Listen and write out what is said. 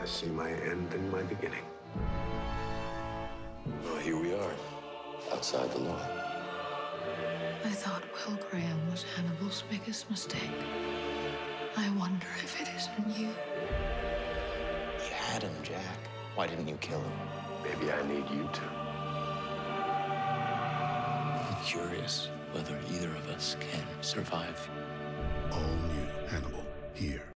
see my end in my beginning. Well, here we are, outside the law. I thought Will Graham was Hannibal's biggest mistake. I wonder if it isn't you. You had him, Jack. Why didn't you kill him? Maybe I need you to. I'm curious whether either of us can survive. All new Hannibal, here.